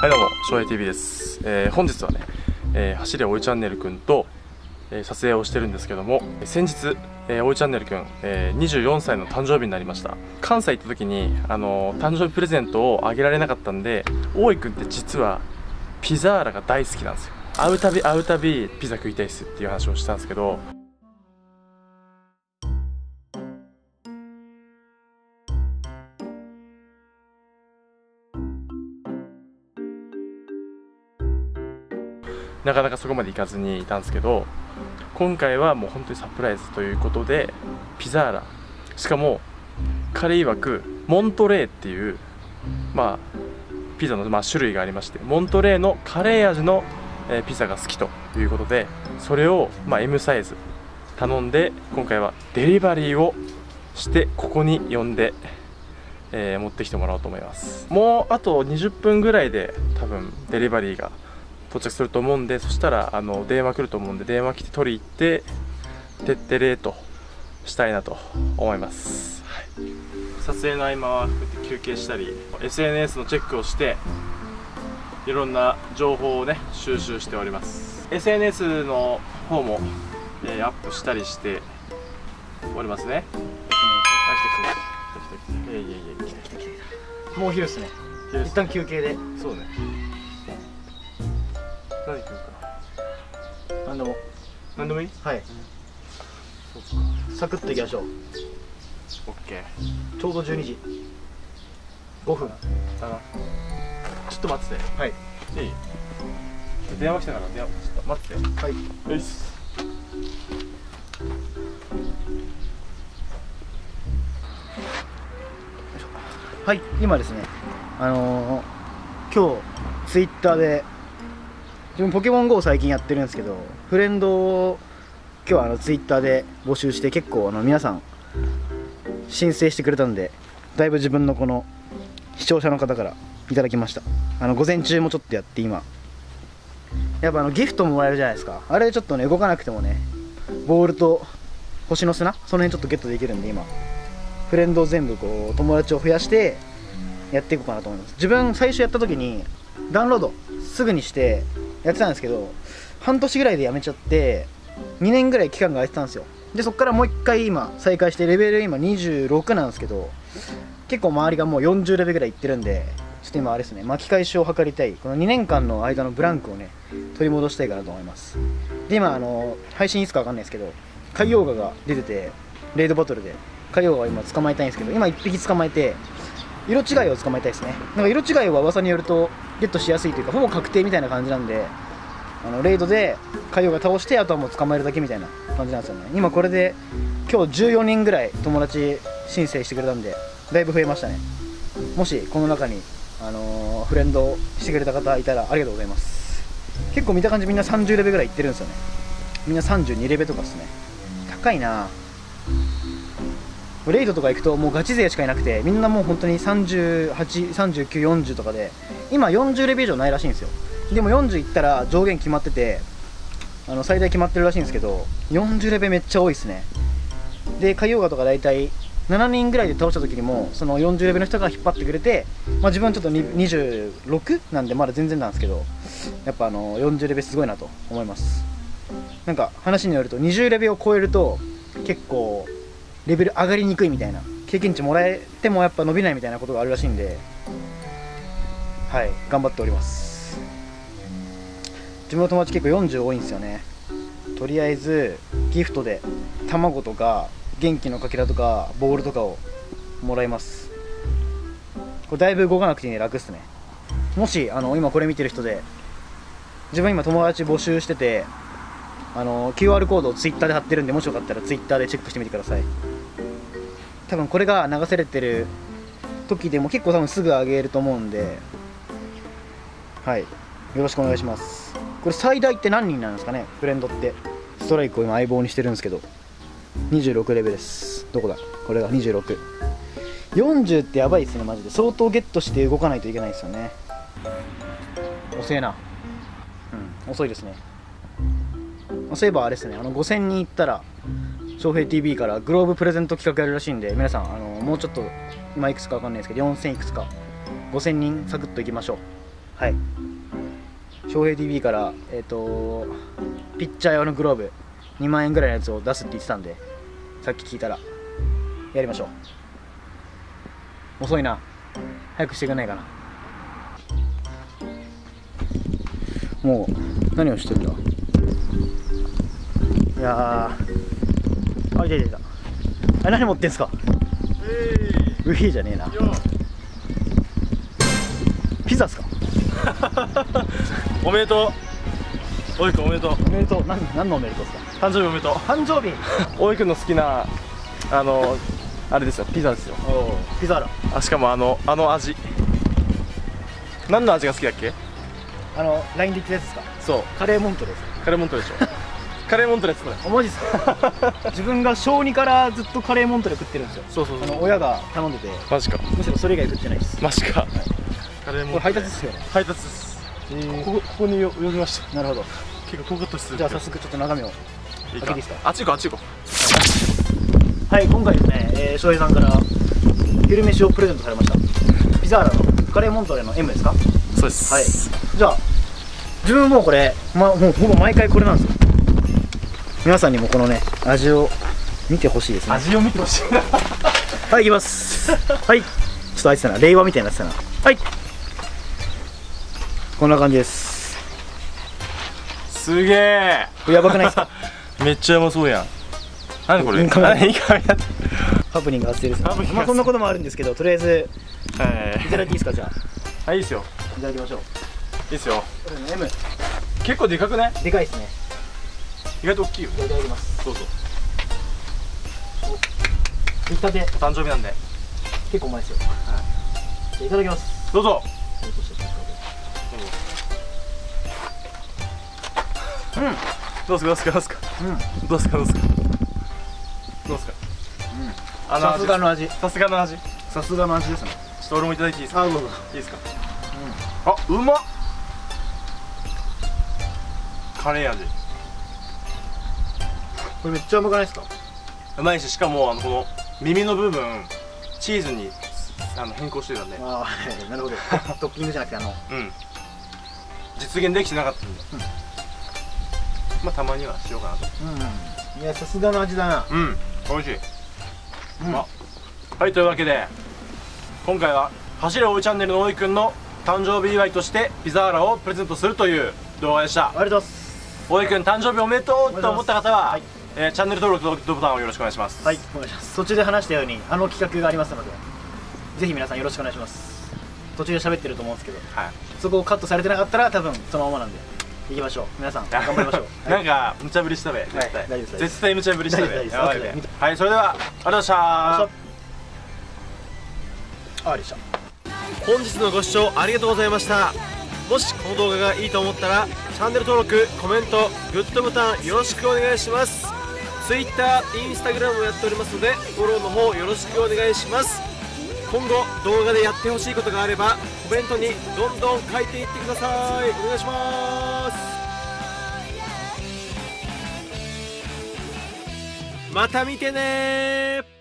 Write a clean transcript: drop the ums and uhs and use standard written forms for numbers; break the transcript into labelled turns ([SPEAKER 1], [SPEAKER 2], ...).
[SPEAKER 1] はいどうも、翔平 TV です。本日はね、走れおいチャンネルくんと、撮影をしてるんですけども、先日、おいチャンネルくん、24歳の誕生日になりました。関西行った時に誕生日プレゼントをあげられなかったんで、おいくんって実はピザーラが大好きなんですよ。会うたびピザ食いたいっすっていう話をしたんですけど、なかなかそこまでいかずにいたんですけど、今回はもう本当にサプライズということで、ピザーラ、しかも彼曰くモントレーっていうピザの種類がありまして、モントレーのカレー味のピザが好きということで、それをM サイズ頼んで、今回はデリバリーをしてここに呼んで、持ってきてもらおうと思います。もうあと20分ぐらいで多分デリバリーが到着すると思うんで、そしたら電話来ると思うんで、電話来て取り行っててってれーとしたいなと思います。はい、撮影の合間はこうやって休憩したり SNS のチェックをしていろんな情報をね収集しております。 SNS の方も、アップしたりしておりますね。
[SPEAKER 2] もう昼っすね。一旦休憩で。
[SPEAKER 1] そうね。何食うか。
[SPEAKER 2] 何でも。
[SPEAKER 1] 何でもいい？
[SPEAKER 2] はい。
[SPEAKER 1] そうか。
[SPEAKER 2] サクッといきましょう。
[SPEAKER 1] オッケ
[SPEAKER 2] ちょうど12時。5分。
[SPEAKER 1] ー。ちょっと待ってて。
[SPEAKER 2] はい。
[SPEAKER 1] いい？電話来たからちょっと待ってて。
[SPEAKER 2] はい。
[SPEAKER 1] よし。
[SPEAKER 2] はい、今ですね。今日ツイッターで自分ポケモン GO 最近やってるんですけど、フレンドを今日ツイッターで募集して、結構皆さん申請してくれたんで、だいぶ自分のこの視聴者の方からいただきました。午前中もちょっとやって、今やっぱギフトもらえるじゃないですか。あれちょっとね、動かなくてもね、ボールと星の砂、その辺ちょっとゲットできるんで、今フレンドを全部こう友達を増やしてやっていこうかなと思います。自分最初やった時にダウンロードすぐにしてやってたんですけど、半年ぐらいでやめちゃって2年ぐらい期間が空いてたんですよ。でそっからもう一回今再開して、レベル今26なんですけど、結構周りがもう40レベルぐらいいってるんで、ちょっと今あれですね、巻き返しを図りたい。この2年間の間のブランクをね取り戻したいかなと思います。で今配信いつかわかんないですけど、海洋画が出てて、レイドバトルで海洋画を今捕まえたいんですけど、今1匹捕まえて色違いを捕まえたいですね。なんか色違いは噂によるとゲットしやすいというか、ほぼ確定みたいな感じなんで、レイドで海洋画倒して、あとはもう捕まえるだけみたいな感じなんですよね。今これで今日14人ぐらい友達申請してくれたんで、だいぶ増えましたね。もしこの中にフレンドしてくれた方いたらありがとうございます。結構見た感じみんな30レベルぐらいいってるんですよね。みんな32レベルとかですね。高いな。レイドとか行くともうガチ勢しかいなくて、みんなもう本当に38、39、40とかで、今40レベル以上ないらしいんですよ。でも40いったら上限決まってて、最大決まってるらしいんですけど、40レベルめっちゃ多いですね。で海洋画とか大体7人ぐらいで倒した時にも、その40レベルの人が引っ張ってくれて、自分はちょっと26なんでまだ全然なんですけど、やっぱ40レベルすごいなと思います。なんか話によると20レベルを超えると結構レベル上がりにくいみたいな、経験値もらえてもやっぱ伸びないみたいなことがあるらしいんで、はい、頑張っております。自分の友達結構40多いんですよね。とりあえずギフトで卵とか元気のかけらとかボールとかをもらいます。これだいぶ動かなくていいね、楽っすね。もし今これ見てる人で、自分今友達募集してて、QR コードをツイッターで貼ってるんで、もしよかったらツイッターでチェックしてみてください。多分これが流されてる時でも結構多分すぐ上げると思うんで、はい、よろしくお願いします。これ最大って何人なんですかね、フレンドって。ストライクを今相棒にしてるんですけど、26レベルです。どこだこれが26。40ってやばいですねマジで。相当ゲットして動かないといけないですよね。遅えな。遅いですね。そういえばあれですね、5000人いったら翔平 TV からグローブプレゼント企画やるらしいんで、皆さんもうちょっと今いくつかわかんないですけど、4000いくつか5000人サクッといきましょう。 はい、翔平 TV からピッチャー用のグローブ2万円ぐらいのやつを出すって言ってたんで、さっき聞いたらやりましょう。遅いな、早くしてくれないかな。もう何をしてるんだ。いやー、あ、いたいたいた。あれ何持ってんすか。ウィーじゃねえな。ピザっすか。
[SPEAKER 1] おめでとう。おいくんおめでとう。
[SPEAKER 2] おめでとう。何のおめでとうですか。
[SPEAKER 1] 誕生日おめでとう。
[SPEAKER 2] 誕生日。
[SPEAKER 1] おいくんの好きなあれですよ、ピザですよ。
[SPEAKER 2] ピザーラ。
[SPEAKER 1] あ、しかもあの味。何の味が好きだっけ。
[SPEAKER 2] LINE で言ったやつですか。
[SPEAKER 1] そう、
[SPEAKER 2] カレーモントです。
[SPEAKER 1] カレーモントレでしょ。カレーモントレですこれ。
[SPEAKER 2] マジっすか。自分が小2からずっとカレーモントレ食ってるんですよ。
[SPEAKER 1] そうそうそう。
[SPEAKER 2] 親が頼んでて、
[SPEAKER 1] マジか。
[SPEAKER 2] むしろそれ以外食ってないです。
[SPEAKER 1] マジか。カレーモン
[SPEAKER 2] これ配達ですよね。
[SPEAKER 1] 配達です。ここに及びました。
[SPEAKER 2] なるほど。
[SPEAKER 1] 結構遠かったです。
[SPEAKER 2] じゃあ早速ちょっと中身を開けていいですか。
[SPEAKER 1] あっち行こう、あっち行こ
[SPEAKER 2] はい、今回ですね、翔平さんから昼飯をプレゼントされました。ピザーラのカレーモントレの M ですか。
[SPEAKER 1] う。そうです。
[SPEAKER 2] はい。じゃあ自分もうこれ、もうほぼ毎回これなんですよ。皆さんにもこのね味を見てほしいですね。
[SPEAKER 1] 味を見てほしいな。
[SPEAKER 2] はい、いきます。はい、ちょっとあいつだな、令和みたいになってたな。はい、こんな感じです。
[SPEAKER 1] すげえ。
[SPEAKER 2] これやばくないですか。
[SPEAKER 1] めっちゃうまそうやん。何これ。
[SPEAKER 2] いいかな
[SPEAKER 1] いいかな。
[SPEAKER 2] ハプニング発生ですね。
[SPEAKER 1] ハプニング発生
[SPEAKER 2] まあそんなこともあるんですけど、とりあえずいただいていいですか。じゃあ
[SPEAKER 1] はい、いいですよ。
[SPEAKER 2] いただきましょう。
[SPEAKER 1] いいですよ。
[SPEAKER 2] これね M
[SPEAKER 1] 結構でかくね。
[SPEAKER 2] でかいですね。
[SPEAKER 1] 意外と大きいよ。
[SPEAKER 2] いただきます。
[SPEAKER 1] どうぞ。
[SPEAKER 2] 出来たて
[SPEAKER 1] 誕生日なんで。
[SPEAKER 2] 結構うまいですよ。はい、いただきます。
[SPEAKER 1] どうぞ。
[SPEAKER 2] うん、
[SPEAKER 1] どうすかどうすかどうすか。
[SPEAKER 2] うん、
[SPEAKER 1] どうすかどうすか。どうすか。
[SPEAKER 2] さすがの味。
[SPEAKER 1] さすがの味。
[SPEAKER 2] さすがの味ですね。
[SPEAKER 1] ちょっと俺もいただいていいですか。
[SPEAKER 2] あ、どうぞ。
[SPEAKER 1] いいですか。あ、うまっ。カレー味。
[SPEAKER 2] これめっちゃうまくないですか。
[SPEAKER 1] うまいし、しかもこの耳の部分チーズに変更してたんで。
[SPEAKER 2] ああ、なるほど。トッピングじゃなくて
[SPEAKER 1] うん、実現できてなかったんで、まあたまにはしようかなと。
[SPEAKER 2] いや、さすがの味だな。
[SPEAKER 1] 美味しい。はい、というわけで今回は走れおいチャンネルのおいくんの誕生日祝いとしてピザーラをプレゼントするという動画でした。
[SPEAKER 2] ありがとうございます。
[SPEAKER 1] おいくん誕生日おめでとうと思った方は、
[SPEAKER 2] はい、
[SPEAKER 1] チャンネル登録とグッドボタンをよろしくお願いします。
[SPEAKER 2] はい、お願いします。途中で話したように企画がありますので、ぜひ皆さんよろしくお願いします。途中で喋ってると思うんですけど、
[SPEAKER 1] はい、
[SPEAKER 2] そこをカットされてなかったら多分そのままなんでいきましょう。皆さん頑張りましょう。
[SPEAKER 1] なんか無茶ぶりしたべ、絶対、
[SPEAKER 2] 大丈夫です。
[SPEAKER 1] 絶対無茶ぶりしたべ。
[SPEAKER 2] 大丈夫です。
[SPEAKER 1] はい、それではありがとうございました。
[SPEAKER 2] あ、でした。
[SPEAKER 1] 本日のご視聴ありがとうございました。もしこの動画がいいと思ったらチャンネル登録、コメント、グッドボタンよろしくお願いします。 Twitter、Instagram もやっておりますのでフォローの方よろしくお願いします。今後動画でやってほしいことがあればコメントにどんどん書いていってください。お願いします。また見てねー。